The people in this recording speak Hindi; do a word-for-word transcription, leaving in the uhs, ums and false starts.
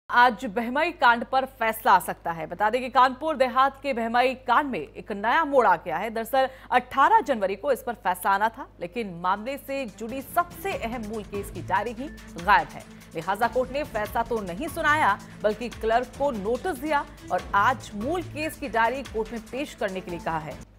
आज बहमई कांड पर फैसला आ सकता है। बता दें कि कानपुर देहात के बहमई कांड में एक नया मोड़ आ गया है। दरअसल अठारह जनवरी को इस पर फैसला आना था, लेकिन मामले से जुड़ी सबसे अहम मूल केस की डायरी ही गायब है। लिहाजा कोर्ट ने फैसला तो नहीं सुनाया, बल्कि क्लर्क को नोटिस दिया और आज मूल केस की डायरी कोर्ट में पेश करने के लिए कहा है।